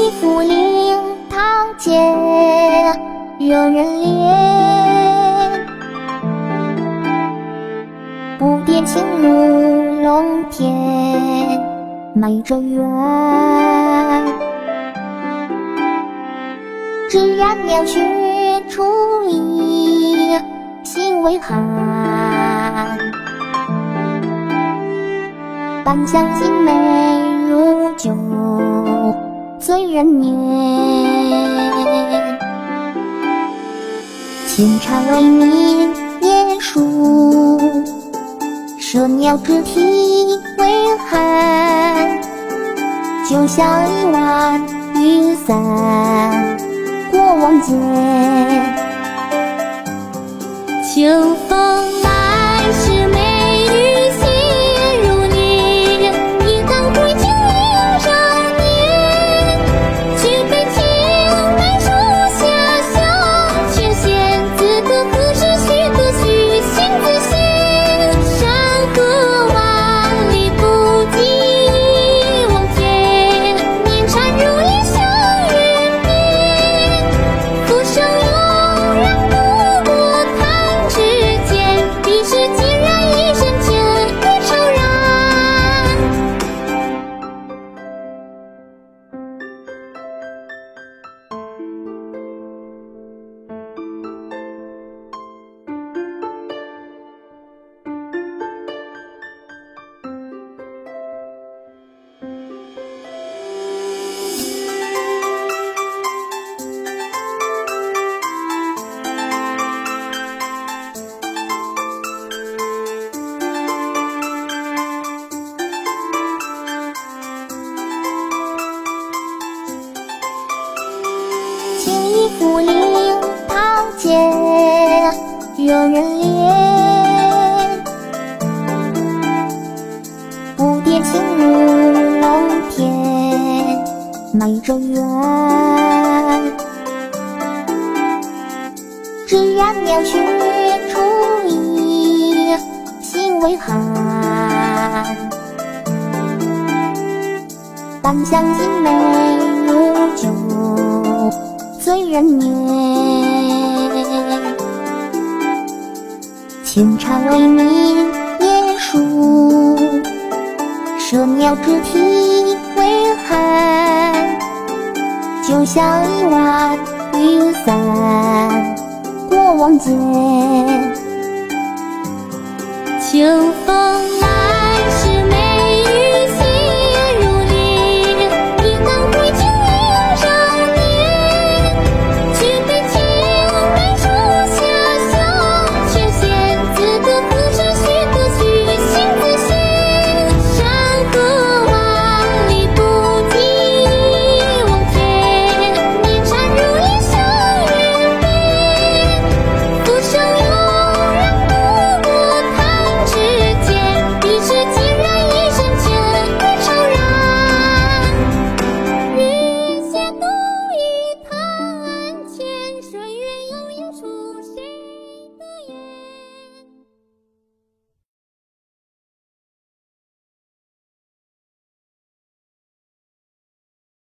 衣拂领堂前惹人怜，不蝶轻入龙田美着缘。只然鸟雀出篱心为寒，半相亲美如酒醉人年。千柴为民夜书，舍鸟之啼为寒。九霄一晚雨伞过往间，秋风来时美玉心如年，一当归尽一少年。举杯听梅树下乡曲弦，自歌何时须歌曲心自闲。山河万里不及望天，年蝉如夜向云边。浮生悠然不过弹指间，彼时竟然一身天意怅然。青衣拂领堂前惹人怜，不蝶轻入龙田美着缘。只然鸟雀出篱心为寒，半相亲美如酒醉人年。千柴为民夜书，舍鸟之啼为寒。九霄一晚雨伞过往间，秋风